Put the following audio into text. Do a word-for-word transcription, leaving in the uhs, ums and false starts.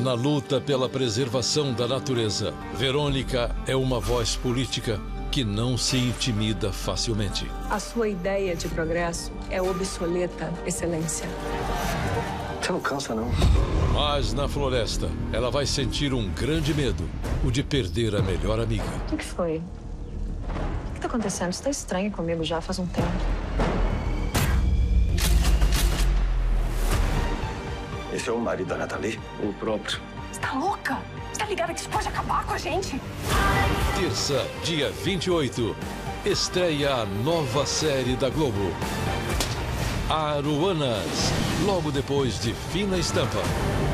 Na luta pela preservação da natureza, Verônica é uma voz política que não se intimida facilmente. A sua ideia de progresso é obsoleta, Excelência. Você não cansa, não? Mas na floresta, ela vai sentir um grande medo, o de perder a melhor amiga. O que foi? O que está acontecendo? Você está estranho comigo já faz um tempo. Esse é o marido da Nathalie? O próprio. Você tá louca? Você tá ligada que isso pode acabar com a gente? Terça, dia vinte e oito, estreia a nova série da Globo. Aruanas, logo depois de Fina Estampa.